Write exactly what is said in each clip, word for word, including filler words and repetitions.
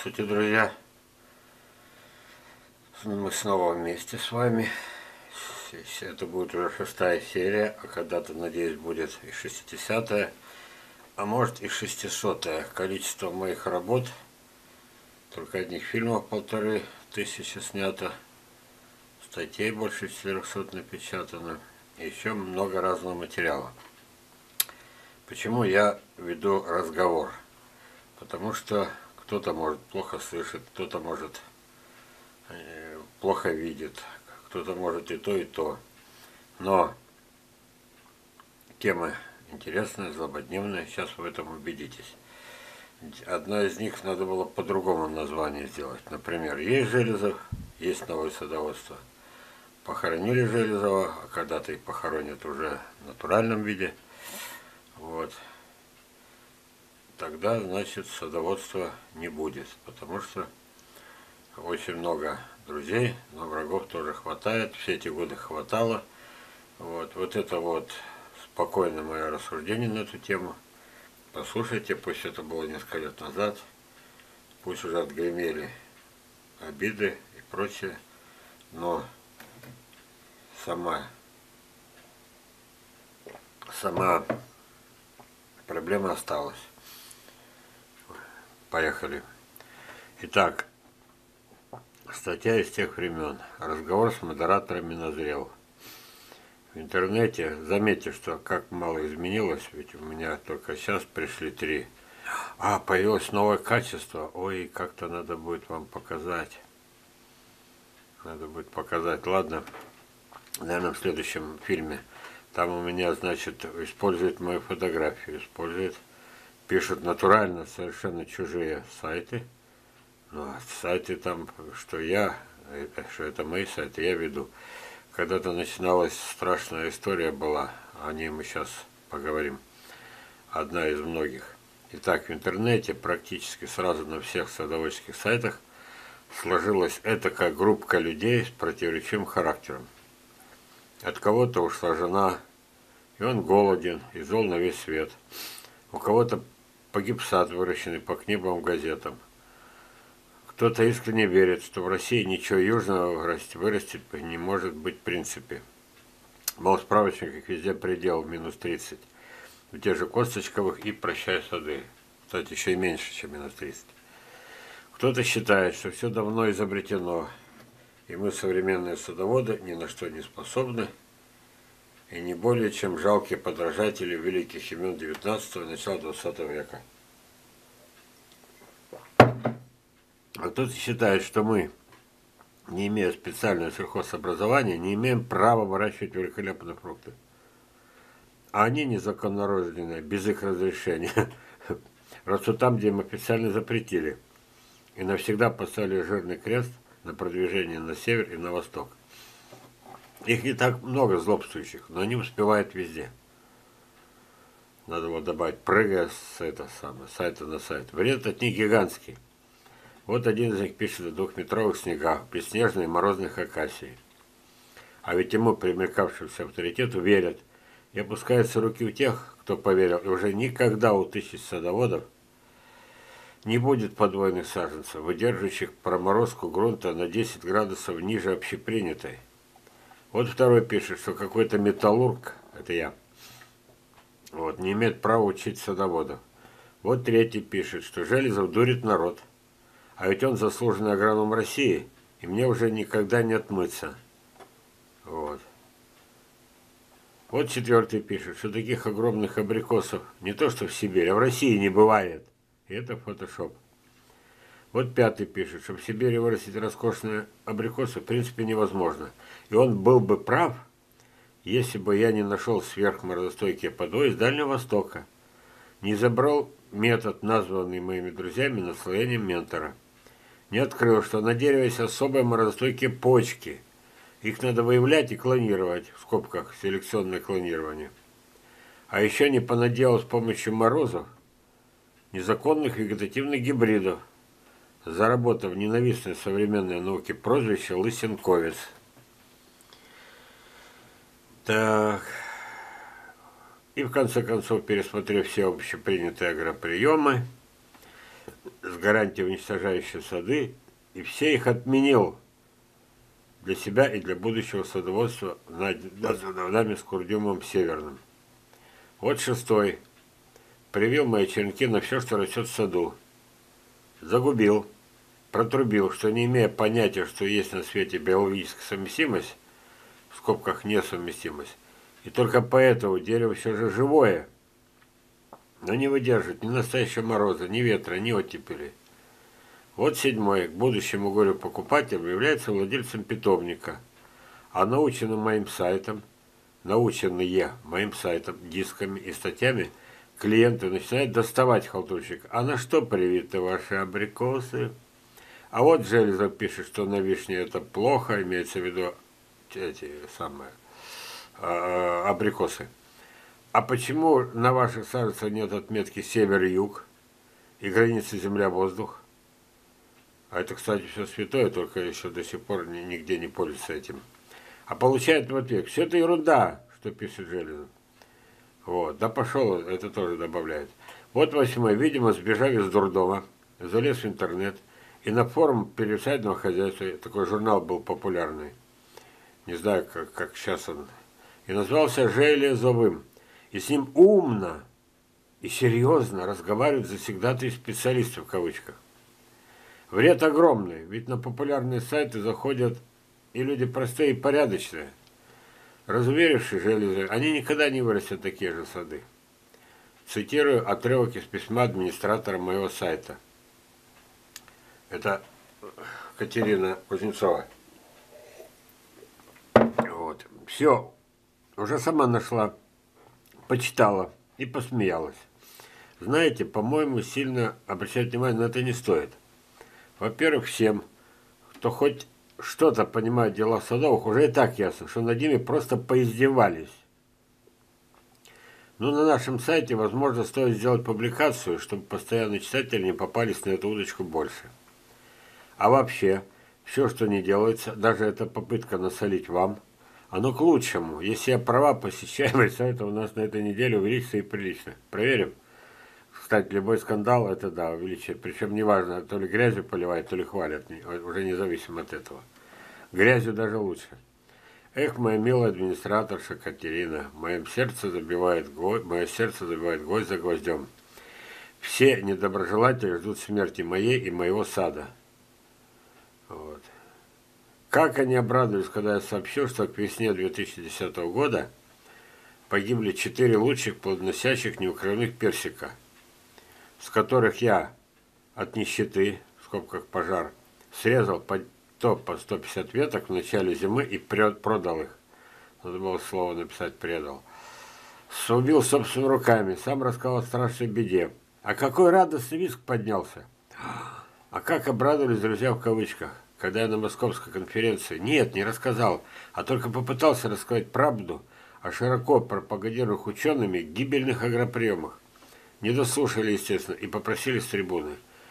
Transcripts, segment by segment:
Здравствуйте, друзья! Мы снова вместе с вами. Это будет уже шестая серия, а когда-то, надеюсь, будет и шестидесятая, а может и шестисотая. Количество моих работ, только одних фильмов полторы тысячи снято, статей больше четырехсот напечатано, и еще много разного материала. Почему я веду разговор? Потому что кто-то может плохо слышать, кто-то может э, плохо видит, кто-то может и то, и то. Но темы интересные, злободневные, сейчас вы в этом убедитесь. Одна из них надо было по-другому название сделать. Например, есть Железов, есть новое садоводство. Похоронили Железова, а когда-то и похоронят уже в натуральном виде. Вот. Тогда, значит, садоводства не будет, потому что очень много друзей, но врагов тоже хватает, все эти годы хватало. Вот, вот это вот спокойное мое рассуждение на эту тему. Послушайте, пусть это было несколько лет назад, пусть уже отгремели обиды и прочее, но сама, сама проблема осталась. Поехали. Итак, статья из тех времен. Разговор с модераторами назрел. В интернете, заметьте, что как мало изменилось, ведь у меня только сейчас пришли три. А, появилось новое качество. Ой, как-то надо будет вам показать. Надо будет показать. Ладно, наверное, в следующем фильме. Там у меня, значит, используют мою фотографию, используют, пишут натурально совершенно чужие сайты. Ну, сайты там, что я, что это мои сайты, я веду. Когда-то начиналась страшная история была, о ней мы сейчас поговорим. Одна из многих. Итак, в интернете практически сразу на всех садоводческих сайтах сложилась этакая группка людей с противоречивым характером. От кого-то ушла жена, и он голоден, и зол на весь свет. У кого-то погиб сад, выращенный по книгам, газетам. Кто-то искренне верит, что в России ничего южного вырастить не может быть в принципе. Мол, в справочниках везде предел минус тридцать. В тех же Косточковых и прощай сады. Кстати, еще и меньше, чем минус тридцать. Кто-то считает, что все давно изобретено, и мы, современные садоводы, ни на что не способны, и не более чем жалкие подражатели великих имен девятнадцатого и начала двадцатого века. А кто-то считает, что мы, не имея специального сельхозобразования, не имеем права выращивать великолепные фрукты. А они незаконнорожденные, без их разрешения, растут там, где им официально запретили, и навсегда поставили жирный крест на продвижение на север и на восток. Их не так много злобствующих, но они успевают везде. Надо вот добавить, прыгая с этого самого сайта на сайт. Вред от них гигантский. Вот один из них пишет о двухметровых снегах, бесснежной и морозных акаций. А ведь ему, примелькавшимся авторитету, верят. И опускаются руки у тех, кто поверил, и уже никогда у тысяч садоводов не будет подвойных саженцев, выдерживающих проморозку грунта на десять градусов ниже общепринятой. Вот второй пишет, что какой-то металлург, это я, вот, не имеет права учить садоводов. Вот третий пишет, что Железов дурит народ. А ведь он заслуженный агроном России, и мне уже никогда не отмыться. Вот. Вот четвертый пишет, что таких огромных абрикосов не то что в Сибири, а в России не бывает. И это фотошоп. Вот пятый пишет, что в Сибири вырастить роскошные абрикосы в принципе невозможно. И он был бы прав, если бы я не нашел сверхморозостойкие подвои из Дальнего Востока. Не забрал метод, названный моими друзьями наслоением ментора. Не открыл, что на дереве есть особые морозостойкие почки. Их надо выявлять и клонировать, в скобках селекционное клонирование. А еще не понаделал с помощью морозов незаконных вегетативных гибридов, заработав ненавистное современной науке прозвище «Лысенковец». Так. И в конце концов, пересмотрев все общепринятые агроприемы, с с гарантией уничтожающие сады, и все их отменил для себя и для будущего садоводства над нами с Курдюмом Северным. Вот шестой. Привил мои черенки на все, что растет в саду. Загубил, протрубил, что не имея понятия, что есть на свете биологическая совместимость, в скобках несовместимость, и только поэтому дерево все же живое, но не выдержит ни настоящего мороза, ни ветра, ни оттепели. Вот седьмой. К будущему горю покупателю является владельцем питомника, а наученным моим сайтом, наученные моим сайтом, дисками и статьями, клиенты начинают доставать халтурщик. А на что привиты ваши абрикосы? А вот Железов пишет, что на вишне это плохо, имеется в виду эти самые э, абрикосы. А почему на ваших саженцах нет отметки север-юг и границы земля-воздух? А это, кстати, все святое, только еще до сих пор нигде не пользуются этим. А получает в ответ, все это ерунда, что пишет Железов. Вот, да пошел, это тоже добавляет. Вот восьмой, видимо, сбежав из дурдома, залез в интернет и на форум пересадного хозяйства, такой журнал был популярный, не знаю, как, как сейчас он, и назвался Железовым. И с ним умно и серьезно разговаривают завсегдатые специалисты в кавычках. Вред огромный, ведь на популярные сайты заходят и люди простые и порядочные. Разуверившие Железы, они никогда не вырастят такие же сады. Цитирую отрывок из письма администратора моего сайта. Это Катерина Кузнецова. Вот. Все. Уже сама нашла, почитала и посмеялась. Знаете, по-моему, сильно обращать внимание на это не стоит. Во-первых, всем, кто хоть что-то понимает в делах садовых, уже и так ясно, что над ними просто поиздевались. Но на нашем сайте, возможно, стоит сделать публикацию, чтобы постоянные читатели не попались на эту удочку больше. А вообще, все, что не делается, даже эта попытка насолить вам, оно к лучшему. Если я права, посещаемость сайта у нас на этой неделе увеличится и прилично. Проверим? Кстати, любой скандал, это да, увеличивает. Причем неважно, то ли грязью поливают, то ли хвалят. Уже независимо от этого. Грязью даже лучше. Эх, моя милая администраторша Катерина, в моем сердце забивает гвоздь, мое сердце забивает гвоздь за гвоздем. Все недоброжелатели ждут смерти моей и моего сада. Вот. Как они обрадовались, когда я сообщил, что к весне две тысячи десятого года погибли четыре лучших плодоносящих неукрывных персика, с которых я от нищеты, в скобках пожар, срезал по, то по сто пятьдесят веток в начале зимы и продал их. Надо было слово написать «предал». Убил собственными руками, сам рассказал о страшной беде. А какой радостный визг поднялся! А как обрадовались друзья в кавычках, когда я на московской конференции, нет, не рассказал, а только попытался рассказать правду о широко пропагандируемых учеными гибельных агроприемах. Не дослушали, естественно, и попросили с трибуны.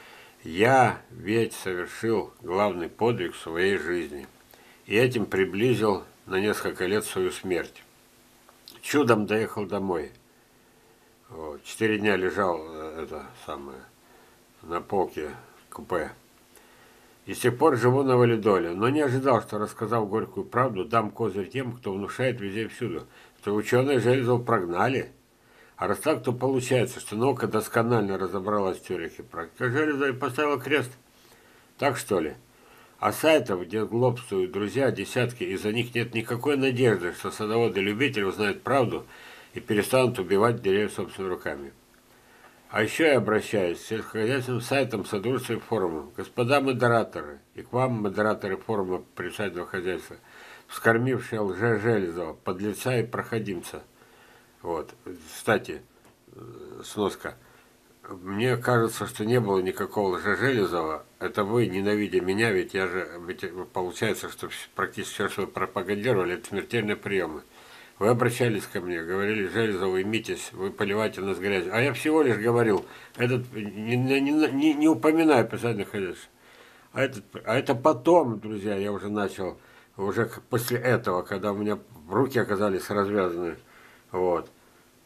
Я ведь совершил главный подвиг в своей жизни, и этим приблизил на несколько лет свою смерть. Чудом доехал домой. Вот. Четыре дня лежал это самое, на полке купе. И с тех пор живу на валидоле, но не ожидал, что, рассказав горькую правду, дам козырь тем, кто внушает везде и всюду, что ученые Железова прогнали. А раз так, то получается, что наука досконально разобралась в теориях и практике Железова и поставила крест. Так что ли? А сайтов, где глупствуют друзья, десятки, и за них нет никакой надежды, что садоводы-любители узнают правду и перестанут убивать деревья собственными руками. А еще я обращаюсь к сельскохозяйственным сайтам, содружеству и форумам. Господа модераторы, и к вам, модераторы форума присадного хозяйства, вскормившие лже-Железова, подлеца и проходимца. Вот. Кстати, сноска. Мне кажется, что не было никакого лже-Железова. Это вы, ненавидя меня, ведь я же, ведь получается, что практически все, что вы пропагандировали, это смертельные приемы. Вы обращались ко мне, говорили, Железов, уймитесь, вы поливаете нас грязью. А я всего лишь говорил, этот, не, не, не, не упоминаю посадных хозяйств. А, этот, а это потом, друзья, я уже начал, уже после этого, когда у меня руки оказались развязаны, вот,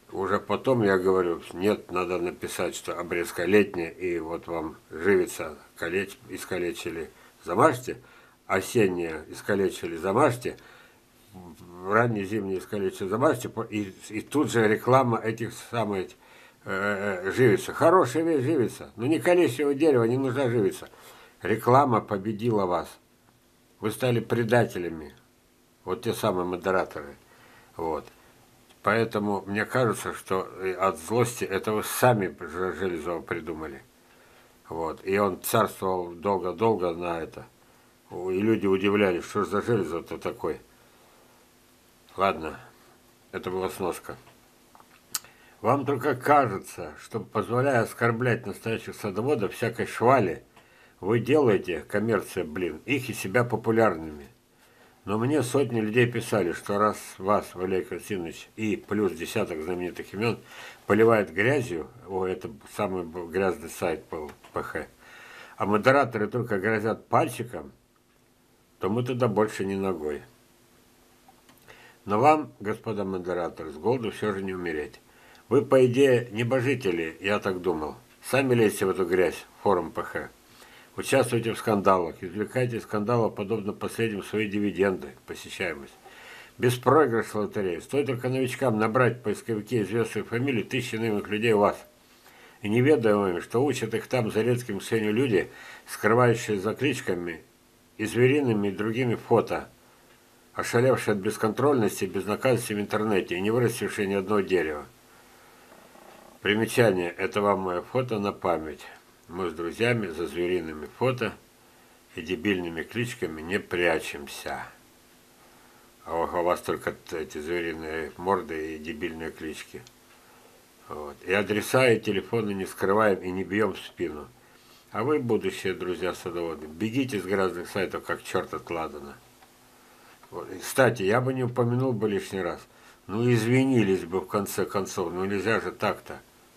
уже потом я говорю, нет, надо написать, что обрезка летняя, и вот вам живица калеч, искалечили, замажьте, осенняя искалечили, замажьте, ранние зимние искалечили, замажьте, и, и тут же реклама этих самых э, живица. Хорошая вещь живица, но не калечьего дерева, не нужна живица. Реклама победила вас. Вы стали предателями. Вот те самые модераторы. Вот. Поэтому мне кажется, что от злости это вы сами Железова придумали. Вот. И он царствовал долго-долго на это. И люди удивлялись, что же за Железов-то такой. Ладно, это была сноска. Вам только кажется, что, позволяя оскорблять настоящих садоводов всякой швали, вы делаете, коммерция, блин, их и себя популярными. Но мне сотни людей писали, что раз вас, Валерий Константинович, и плюс десяток знаменитых имен поливает грязью, о, это самый грязный сайт был, ПХ, а модераторы только грозят пальчиком, то мы туда больше не ногой. Но вам, господа модераторы, с голоду все же не умереть. Вы, по идее, небожители, я так думал. Сами лезьте в эту грязь, форум ПХ. Участвуйте в скандалах, извлекайте из скандалов, подобно последним, свои дивиденды, посещаемость. Беспроигрыш лотереи. Стоит только новичкам набрать в поисковике известных фамилий тысячи новых людей у вас. И не ведая, что учат их там зарецким сенью люди, скрывающие за кличками и звериными и другими фото, ошалевшие от бесконтрольности и безнаказанности в интернете и не вырастившие ни одного дерева. Примечание. Это вам мое фото на память. Мы с друзьями за звериными фото и дебильными кличками не прячемся. А у вас только эти звериные морды и дебильные клички. Вот. И адреса и телефоны не скрываем и не бьем в спину. А вы, будущие друзья садоводы, бегите с грязных сайтов, как черт от ладана. Вот. И, кстати, я бы не упомянул бы лишний раз. Ну, извинились бы в конце концов. Ну, нельзя же так-то.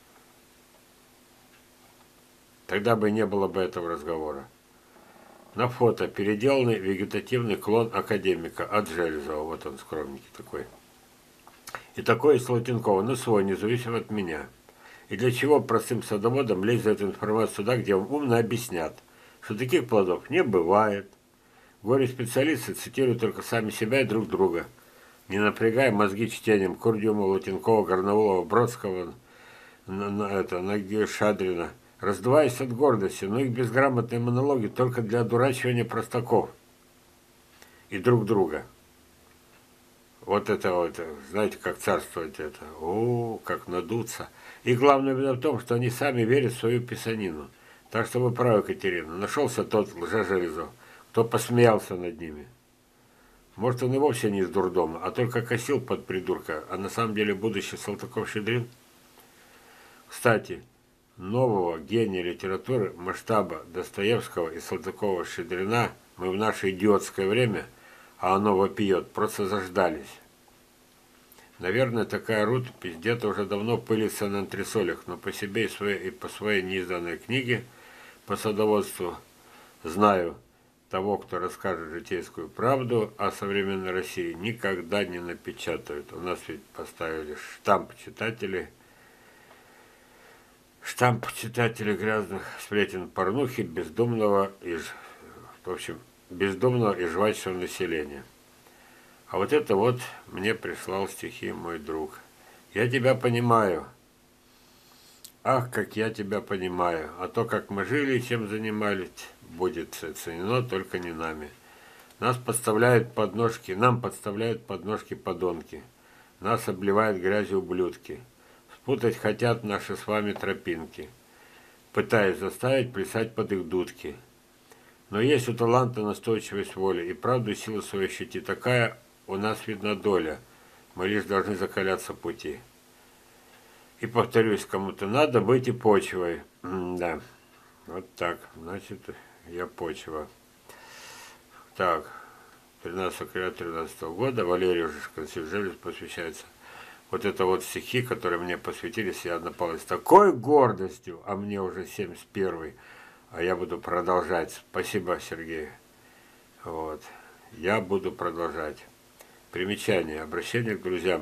Тогда бы не было бы этого разговора. На фото переделанный вегетативный клон академика от Железова. Вот он, скромненький такой. И такой из Латинкова, но свой, независимо от меня. И для чего простым садоводам лезть за эту информацию туда, где вам умно объяснят, что таких плодов не бывает. Горе-специалисты цитируют только сами себя и друг друга, не напрягая мозги чтением Курдюма, Латинкова, Горноволова, Бродского, на, на, это, Ноги Шадрина, раздуваясь от гордости, но их безграмотные монологи только для одурачивания простаков и друг друга. Вот это вот, знаете, как царствовать это. О, как надуться. И главное беда в том, что они сами верят в свою писанину. Так что вы правы, Екатерина. Нашелся тот лжежелезов, кто посмеялся над ними. Может, он и вовсе не из дурдома, а только косил под придурка, а на самом деле будущий Салтыков-Щедрин. Кстати, нового гения литературы масштаба Достоевского и Салтыкова-Щедрина мы в наше идиотское время, а оно вопиет, просто заждались. Наверное, такая рукопись где-то уже давно пылится на антресолях, но по себе и, своей, и по своей неизданной книге по садоводству знаю, того, кто расскажет житейскую правду о современной России, никогда не напечатают. У нас ведь поставили штамп читателей, штамп читателей грязных сплетен порнухи, бездумного и, в общем, бездумного и жвачного населения. А вот это вот мне прислал стихи мой друг. Я тебя понимаю. Ах, как я тебя понимаю. А то, как мы жили и чем занимались, будет ценено только не нами. Нас подставляют подножки, нам подставляют подножки подонки. Нас обливают грязью ублюдки. Спутать хотят наши с вами тропинки, пытаясь заставить плясать под их дудки. Но есть у таланта настойчивость воли, и правду и силу своей щити. Такая у нас видна доля. Мы лишь должны закаляться пути. И повторюсь, кому-то надо быть и почвой. М-да, вот так. Значит, я почва. Так, тринадцатого октября две тысячи тринадцатого года Валерию Константиновичу посвящается. Вот это вот стихи, которые мне посвятились, я напал с такой гордостью, а мне уже семьдесят первый, а я буду продолжать. Спасибо, Сергей. Вот. Я буду продолжать. Примечание. Обращение к друзьям.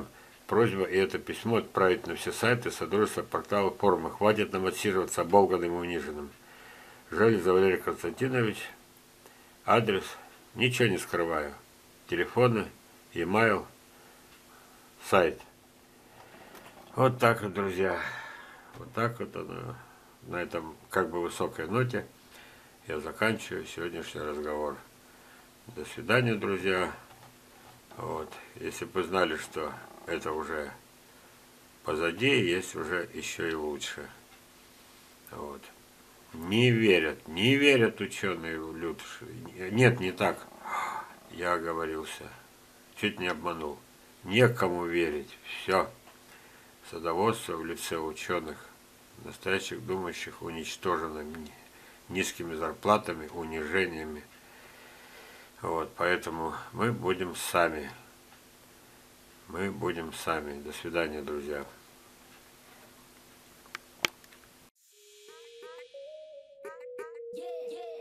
просьба и это письмо отправить на все сайты, содружества, порталы, форумы. Хватит нам отсиживаться оболганным и униженным. Железа Валерий Константинович. Адрес. Ничего не скрываю. Телефоны, e-mail, сайт. Вот так вот, друзья. Вот так вот оно. На этом как бы высокой ноте я заканчиваю сегодняшний разговор. До свидания, друзья. Вот. Если бы вы знали, что это уже позади, есть уже еще и лучше. Вот. Не верят, не верят ученые люд. Нет, не так. Я оговорился. Чуть не обманул. Некому верить. Все. Садоводство в лице ученых, настоящих думающих, уничтожено низкими зарплатами, унижениями. Вот, поэтому мы будем сами. Мы будем сами. До свидания, друзья. Yeah, yeah.